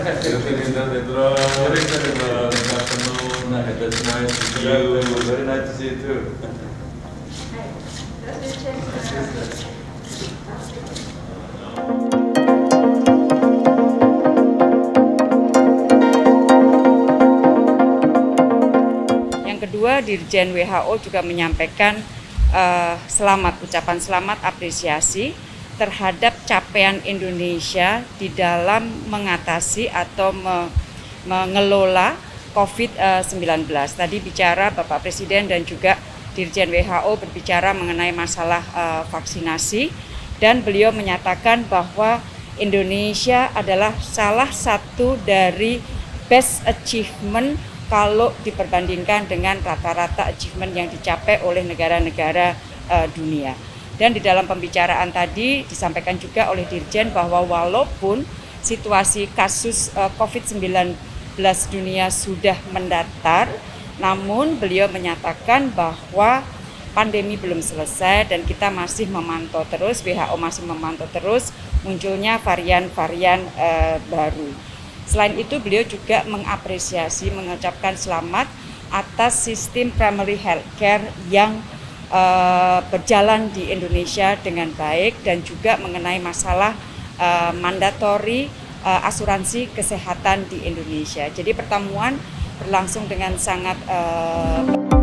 Good afternoon. It was nice to see you. Very nice to see you too. Yang kedua, Dirjen WHO juga menyampaikan ucapan selamat apresiasi terhadap capaian Indonesia di dalam mengatasi atau mengelola COVID-19. Tadi bicara Bapak Presiden dan juga Dirjen WHO berbicara mengenai masalah vaksinasi, dan beliau menyatakan bahwa Indonesia adalah salah satu dari best achievement kalau diperbandingkan dengan rata-rata achievement yang dicapai oleh negara-negara dunia. Dan di dalam pembicaraan tadi disampaikan juga oleh Dirjen bahwa walaupun situasi kasus COVID-19 dunia sudah mendatar, namun beliau menyatakan bahwa pandemi belum selesai dan kita masih memantau terus, WHO masih memantau terus munculnya varian-varian baru. Selain itu beliau juga mengapresiasi, mengucapkan selamat atas sistem primary healthcare yang berjalan di Indonesia dengan baik, dan juga mengenai masalah mandatori asuransi kesehatan di Indonesia. Jadi pertemuan berlangsung dengan sangat